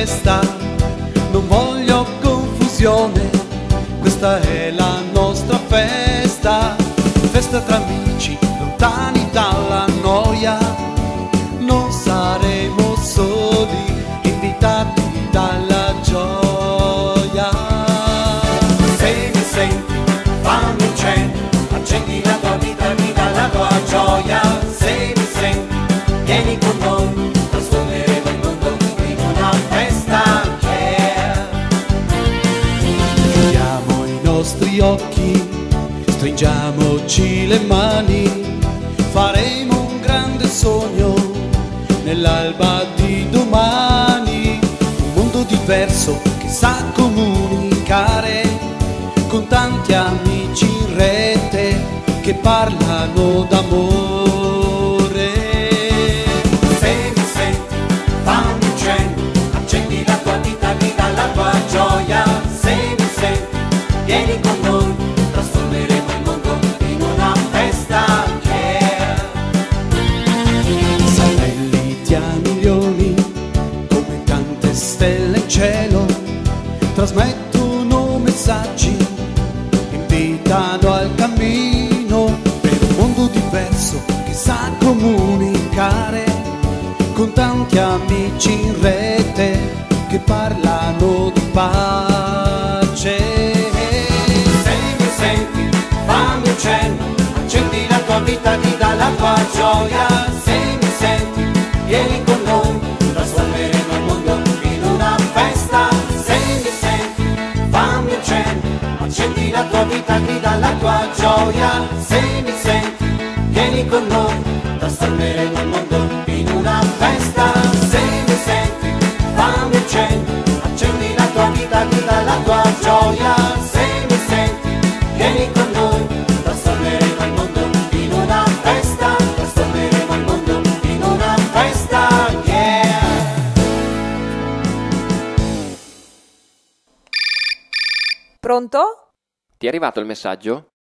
festa, non voglio confusione, questa è la nostra festa, festa tra amici, lontani dalla noia, non saremo soli, invitati dalla gioia. Se mi senti, fammi un cenno, accendi la tua vita, guida la tua gioia. Se mi senti, vieni con noi, trasformeremo il mondo in una festa, yeah. Chiudiamo i nostri occhi, stringiamoci le mani, faremo un grande sogno nell'alba di domani, un mondo diverso che sa comunicare, con tanti amici in rete che parlano d'amore. Se mi senti, fammi un cenno, accendi la tua vita, guida la tua gioia. Se mi senti, vieni con noi, trasformeremo il mondo in una festa, yeah. Satelliti a milioni, come tante stelle in cielo, trasmettono messaggi, invitando al cammino per un mondo diverso che sa comunicare, con tanti amici in rete che parlano di pace. Se mi senti, fammi un cenno, accendi la tua vita, guida la tua gioia. Se mi senti, vieni con noi, trasformeremo il mondo in una festa. Se mi senti, fammi un cenno, accendi la tua vita, guida la tua gioia. Se mi senti, vieni con noi, trasformeremo il mondo in una festa. Se mi senti, fammi un cenno, accendi la tua vita, guida la tua gioia. Se mi senti, vieni con noi, trasformeremo il mondo in una festa, trasformeremo il mondo in una festa, yeah. Pronto? Ti è arrivato il messaggio?